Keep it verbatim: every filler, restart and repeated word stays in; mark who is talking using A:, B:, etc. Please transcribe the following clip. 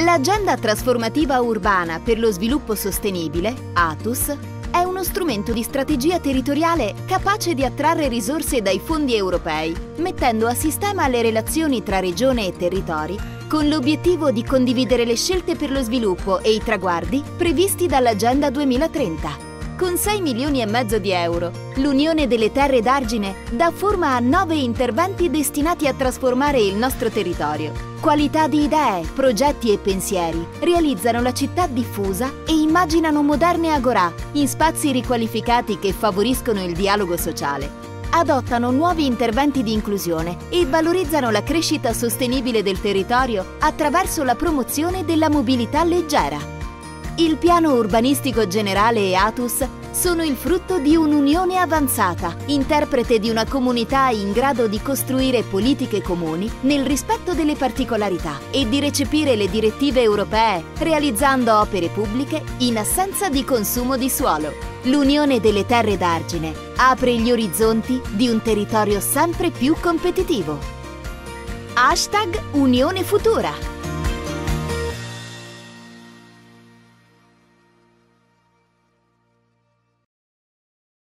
A: L'Agenda Trasformativa Urbana per lo Sviluppo Sostenibile, ATUS, è uno strumento di strategia territoriale capace di attrarre risorse dai fondi europei, mettendo a sistema le relazioni tra regione e territori, con l'obiettivo di condividere le scelte per lo sviluppo e i traguardi previsti dall'Agenda duemilatrenta. Con sei milioni e mezzo di euro, l'Unione delle Terre d'Argine dà forma a nove interventi destinati a trasformare il nostro territorio. Qualità di idee, progetti e pensieri realizzano la città diffusa e immaginano moderne agorà in spazi riqualificati che favoriscono il dialogo sociale. Adottano nuovi interventi di inclusione e valorizzano la crescita sostenibile del territorio attraverso la promozione della mobilità leggera. Il piano urbanistico generale e ATUS sono il frutto di un'unione avanzata, interprete di una comunità in grado di costruire politiche comuni nel rispetto delle particolarità e di recepire le direttive europee, realizzando opere pubbliche in assenza di consumo di suolo. L'Unione delle Terre d'Argine apre gli orizzonti di un territorio sempre più competitivo. Hashtag Unione Futura.